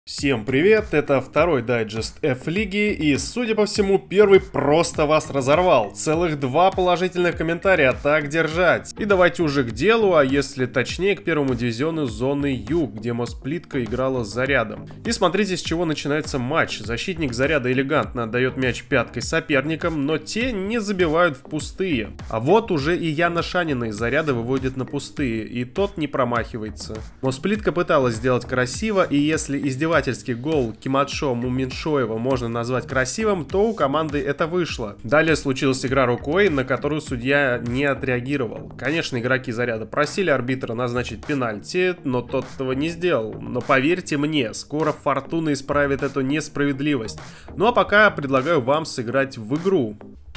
Всем привет, это второй дайджест F-лиги, и, судя по всему, первый просто вас разорвал. Целых 2 положительных комментария, так держать. И давайте уже к делу, а если точнее, к первому дивизиону зоны Юг, где Мосплитка играла с Зарядом. И смотрите, с чего начинается матч. Защитник Заряда элегантно отдает мяч пяткой соперникам, но те не забивают в пустые. А вот уже и Яна Шанина из Заряда выводит на пустые, и тот не промахивается. Мосплитка пыталась сделать красиво, и если издевательский гол Киматшо Муминшоева можно назвать красивым, то у команды это вышло. Далее случилась игра рукой, на которую судья не отреагировал. Конечно, игроки Заряда просили арбитра назначить пенальти, но тот этого не сделал. Но поверьте мне, скоро Фортуна исправит эту несправедливость. Ну а пока предлагаю вам сыграть в игру.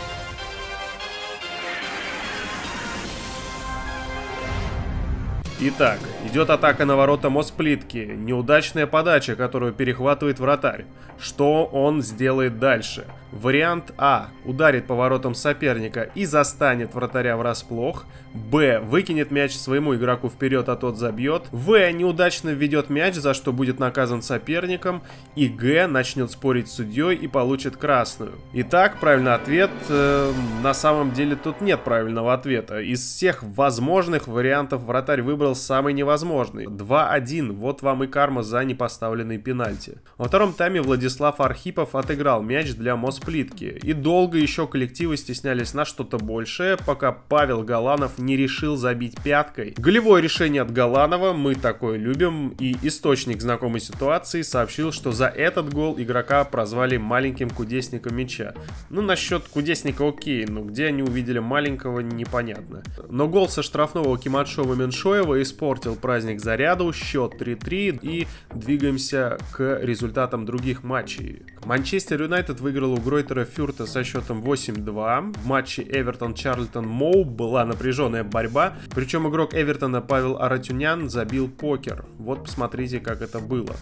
Итак, идет атака на ворота Мосплитки. Неудачная подача, которую перехватывает вратарь. Что он сделает дальше? Вариант А. Ударит по воротам соперника и застанет вратаря врасплох. Б. Выкинет мяч своему игроку вперед, а тот забьет. В. Неудачно введет мяч, за что будет наказан соперником. И Г. Начнет спорить с судьей и получит красную. Итак, правильный ответ. На самом деле тут нет правильного ответа. Из всех возможных вариантов вратарь выбрал самый невозможный. 2-1. Вот вам и карма за непоставленный пенальти. Во втором тайме Владислав Архипов отыграл мяч для Мосплитки. И долго еще коллективы стеснялись на что-то большее, пока Павел Галанов не решил забить пяткой. Голевое решение от Галанова, мы такое любим, и источник знакомой ситуации сообщил, что за этот гол игрока прозвали маленьким кудесником мяча. Ну, насчет кудесника окей, но где они увидели маленького, непонятно. Но гол со штрафного Киматшо Муминшоева испортил праздник Заряду, счет 3-3, и двигаемся к результатам других матчей. Манчестер Юнайтед выиграл у Гройтера Фюрта со счетом 8-2. В матче Эвертон-Чарльтон Моу была напряженная борьба, причем игрок Эвертона Павел Аратюнян забил покер. Вот посмотрите, как это было.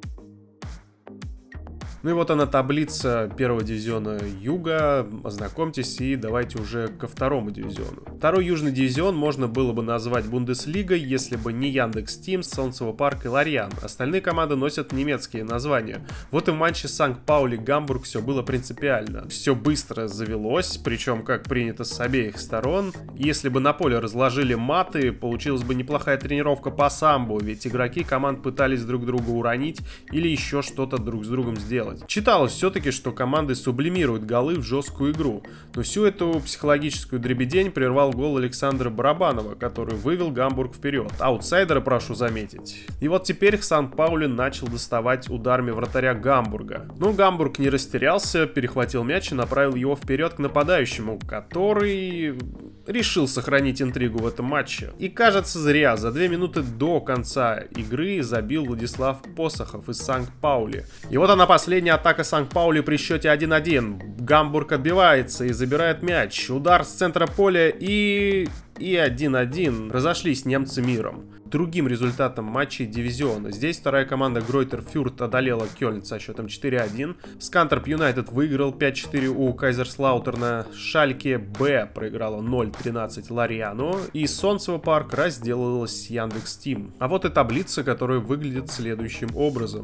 Ну и вот она, таблица первого дивизиона Юга. Ознакомьтесь и давайте уже ко второму дивизиону. Второй южный дивизион можно было бы назвать Бундеслигой, если бы не Яндекс.Тим, Солнцево Парк и Ларьян. Остальные команды носят немецкие названия. Вот и в матче Санкт-Паули-Гамбург все было принципиально. Все быстро завелось, причем как принято с обеих сторон. Если бы на поле разложили маты, получилась бы неплохая тренировка по самбо, ведь игроки команд пытались друг друга уронить или еще что-то друг с другом сделать. Читалось все-таки, что команды сублимируют голы в жесткую игру, но всю эту психологическую дребедень прервал гол Александра Барабанова, который вывел Гамбург вперед. Аутсайдера, прошу заметить. И вот теперь Сан-Паули начал доставать ударами вратаря Гамбурга. Но Гамбург не растерялся, перехватил мяч и направил его вперед к нападающему, который решил сохранить интригу в этом матче. И кажется, зря. За 2 минуты до конца игры забил Владислав Посохов из Санкт-Паули. И вот она, последняя атака Санкт-Паули при счете 1-1. Гамбург отбивается и забирает мяч. Удар с центра поля и 1-1. Разошлись немцы миром. Другим результатом матчей дивизиона. Здесь вторая команда Гройтер Фюрт одолела Кёльн со счетом 4-1. Скантерп Юнайтед выиграл 5-4 у Кайзерслаутерна. Шальке Б проиграла 0-13 Ларьяну. И Солнцево Парк разделалась с Яндекс.Тим. А вот и таблица, которая выглядит следующим образом.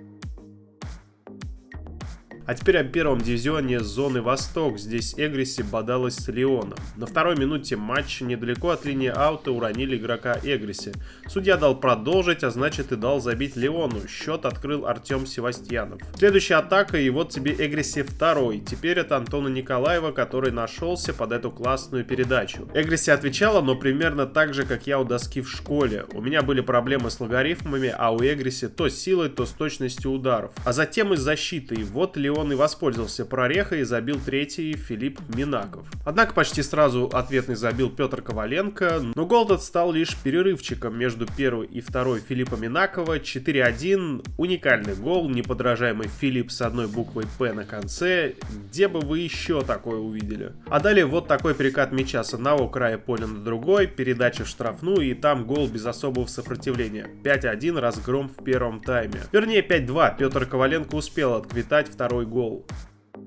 А теперь о первом дивизионе зоны Восток. Здесь Эгриси бодалась с Лионом. На второй минуте матча недалеко от линии аута уронили игрока Эгриси. Судья дал продолжить, а значит и дал забить Лиону. Счет открыл Артем Севастьянов. Следующая атака, и вот тебе Эгриси второй. Теперь это Антона Николаева, который нашелся под эту классную передачу. Эгриси отвечала, но примерно так же, как я у доски в школе. У меня были проблемы с логарифмами, а у Эгриси то с силой, то с точностью ударов. А затем из защиты. И вот Леон и воспользовался прорехой и забил третий Филипп Минаков. Однако почти сразу ответный забил Петр Коваленко, но гол этот стал лишь перерывчиком между первой и второй Филиппа Минакова. 4-1. Уникальный гол, неподражаемый Филипп с одной буквой П на конце. Где бы вы еще такое увидели? А далее вот такой перекат мяча с одного края поля на другой, передача в штрафную, и там гол без особого сопротивления. 5-1, разгром в первом тайме. Вернее, 5-2. Петр Коваленко успел отквитать второй гол.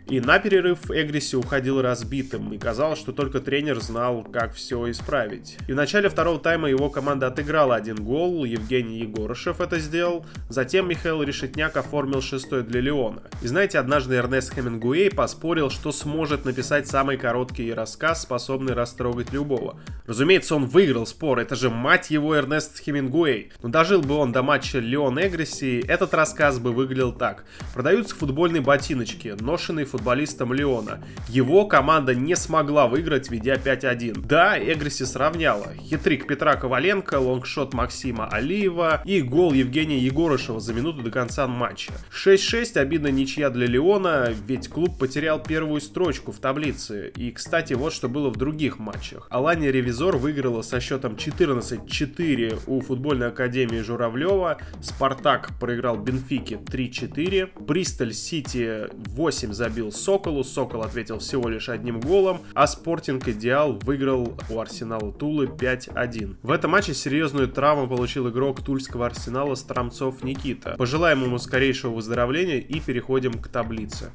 И на перерыв Эгриси уходил разбитым, и казалось, что только тренер знал, как все исправить. И в начале второго тайма его команда отыграла один гол, Евгений Егорышев это сделал, затем Михаил Решетняк оформил 6-й для Лиона. И знаете, однажды Эрнест Хемингуэй поспорил, что сможет написать самый короткий рассказ, способный растрогать любого. Разумеется, он выиграл спор, это же мать его Эрнест Хемингуэй. Но дожил бы он до матча Лион-Эгриси, этот рассказ бы выглядел так. Продаются футбольные ботиночки, ношенные футболистом Лиона. Его команда не смогла выиграть, ведя 5-1. Да, Эгриси сравняла. Хитрик Петра Коваленко, лонгшот Максима Алиева и гол Евгения Егорышева за минуту до конца матча. 6-6, обидная ничья для Лиона, ведь клуб потерял первую строчку в таблице. И, кстати, вот что было в других матчах. Алания Ревизор выиграла со счетом 14-4 у футбольной академии Журавлева, Спартак проиграл Бенфике 3-4, Бристоль Сити 8 забил Соколу, Сокол ответил всего лишь одним голом, а Спортинг Идеал выиграл у Арсенала Тулы 5-1. В этом матче серьезную травму получил игрок тульского Арсенала Стромцов Никита. Пожелаем ему скорейшего выздоровления и переходим к таблице.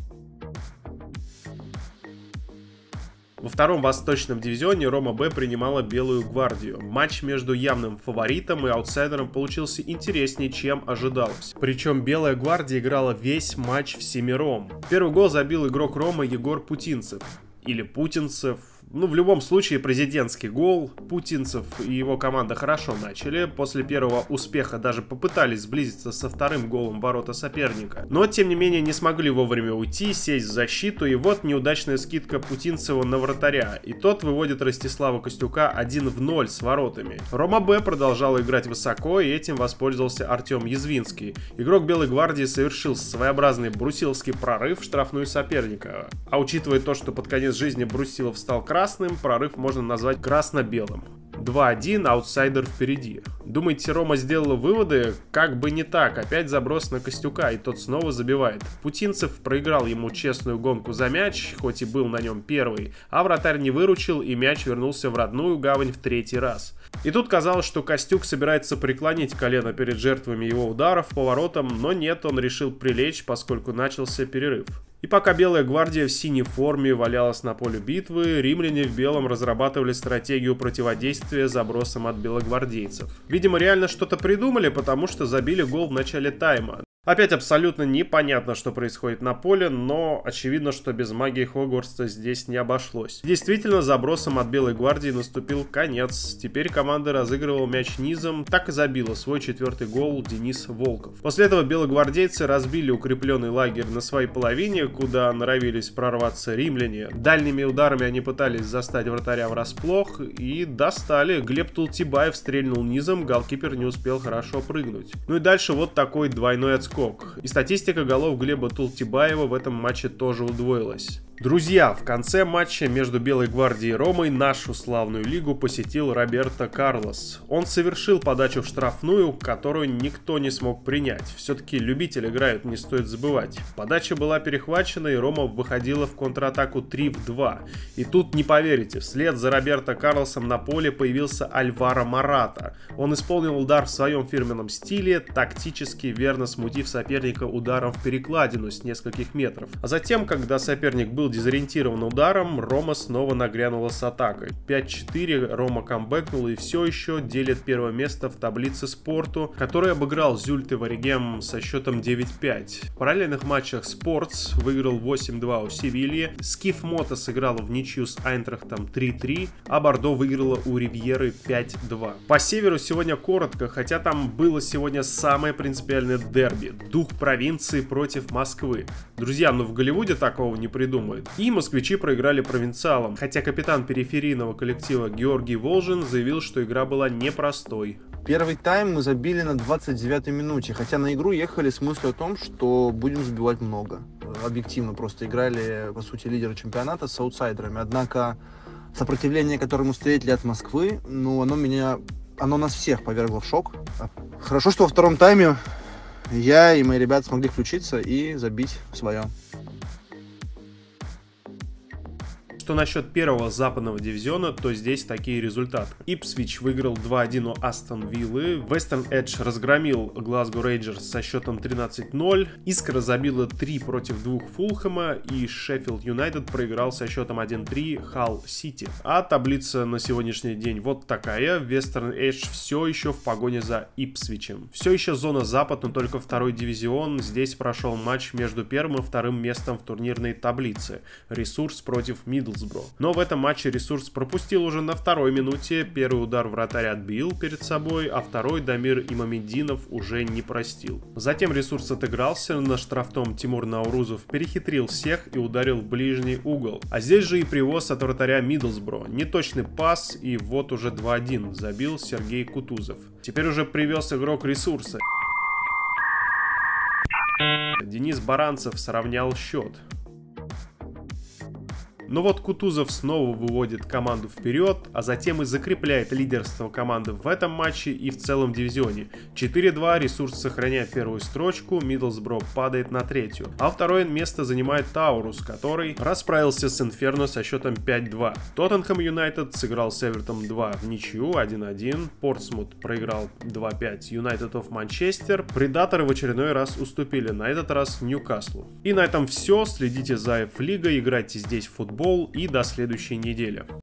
Во втором восточном дивизионе Рома Б принимала Белую Гвардию. Матч между явным фаворитом и аутсайдером получился интереснее, чем ожидалось. Причем Белая Гвардия играла весь матч всемиром. Первый гол забил игрок Ромы Егор Путинцев. Или Путинцев. Ну, в любом случае, президентский гол. Путинцев и его команда хорошо начали. После первого успеха даже попытались сблизиться со вторым голом ворота соперника. Но, тем не менее, не смогли вовремя уйти, сесть в защиту. И вот неудачная скидка Путинцева на вратаря. И тот выводит Ростислава Костюка 1-0 с воротами. Рома Б продолжала играть высоко, и этим воспользовался Артем Язвинский. Игрок Белой Гвардии совершил своеобразный брусиловский прорыв в штрафную соперника. А учитывая то, что под конец жизни Брусилов стал красным, прорыв можно назвать красно-белым. 2-1, аутсайдер впереди. Думаете, Рома сделала выводы? Как бы не так, опять заброс на Костюка, и тот снова забивает. Путинцев проиграл ему честную гонку за мяч, хоть и был на нем первый, а вратарь не выручил, и мяч вернулся в родную гавань в третий раз. И тут казалось, что Костюк собирается преклонить колено перед жертвами его ударов по воротам, но нет, он решил прилечь, поскольку начался перерыв. И пока Белая Гвардия в синей форме валялась на поле битвы, римляне в белом разрабатывали стратегию противодействия забросам от белогвардейцев. Видимо, реально что-то придумали, потому что забили гол в начале тайма. Опять абсолютно непонятно, что происходит на поле, но очевидно, что без магии Хогвартса здесь не обошлось. Действительно, забросом от Белой Гвардии наступил конец. Теперь команда разыгрывала мяч низом, так и забила свой 4-й гол Денис Волков. После этого белогвардейцы разбили укрепленный лагерь на своей половине, куда норовились прорваться римляне. Дальними ударами они пытались застать вратаря врасплох и достали. Глеб Тултибаев стрельнул низом, голкипер не успел хорошо прыгнуть. Ну и дальше вот такой двойной отскок. И статистика голов Глеба Тултибаева в этом матче тоже удвоилась. Друзья, в конце матча между Белой Гвардией и Ромой нашу славную лигу посетил Роберто Карлос. Он совершил подачу в штрафную, которую никто не смог принять. Все-таки любители играют, не стоит забывать. Подача была перехвачена, и Рома выходила в контратаку 3-2. И тут, не поверите, вслед за Роберто Карлосом на поле появился Альваро Мората. Он исполнил удар в своем фирменном стиле, тактически верно смутив соперника ударом в перекладину с нескольких метров. А затем, когда соперник был дезориентирован ударом, Рома снова нагрянула с атакой. 5-4, Рома камбэкнул и все еще делит первое место в таблице Спорту, который обыграл Зюльте Варигем со счетом 9-5. В параллельных матчах Спортс выиграл 8-2 у Севильи, Скиф Мото сыграла в ничью с Айнтрахтом 3-3, а Бордо выиграла у Ривьеры 5-2. По северу сегодня коротко, хотя там было сегодня самое принципиальное дерби. Дух провинции против Москвы. Друзья, ну в Голливуде такого не придумают. И москвичи проиграли провинциалам, хотя капитан периферийного коллектива Георгий Волжин заявил, что игра была непростой. Первый тайм мы забили на 29-й минуте, хотя на игру ехали с мыслью о том, что будем забивать много. Объективно просто играли, по сути, лидеры чемпионата с аутсайдерами. Однако сопротивление, которому встретили от Москвы, ну, оно нас всех повергло в шок. Хорошо, что во втором тайме я и мои ребята смогли включиться и забить свое. Что насчет первого западного дивизиона, то здесь такие результаты. Ипсвич выиграл 2-1 у Астон Виллы, Western Edge разгромил Глазго Рейнджерс со счетом 13-0, Искра забила 3 против 2 Фулхэма и Шеффилд Юнайтед проиграл со счетом 1-3 Халл Сити. А таблица на сегодняшний день вот такая. Western Edge все еще в погоне за Ипсвичем. Все еще зона запад, но только второй дивизион. Здесь прошел матч между первым и вторым местом в турнирной таблице. Ресурс против Миддлсбро. Но в этом матче Ресурс пропустил уже на второй минуте. Первый удар вратарь отбил перед собой, а второй Дамир Имамеддинов уже не простил. Затем Ресурс отыгрался. На штрафном Тимур Наурузов перехитрил всех и ударил в ближний угол. А здесь же и привоз от вратаря Миддлсбро. Неточный пас, и вот уже 2-1 забил Сергей Кутузов. Теперь уже привез игрок Ресурса. Денис Баранцев сравнял счет. Но вот Кутузов снова выводит команду вперед, а затем и закрепляет лидерство команды в этом матче и в целом дивизионе. 4-2, Ресурс сохраняет первую строчку, Миддлсбро падает на третью. А второе место занимает Таурус, который расправился с Инферно со счетом 5-2. Тоттенхэм Юнайтед сыграл с Эвертом 2 в ничью 1-1. Портсмут проиграл 2-5 Юнайтед оф Манчестер. Предаторы в очередной раз уступили, на этот раз Ньюкаслу. И на этом все. Следите за F-лигой, играйте здесь в футбол и до следующей недели.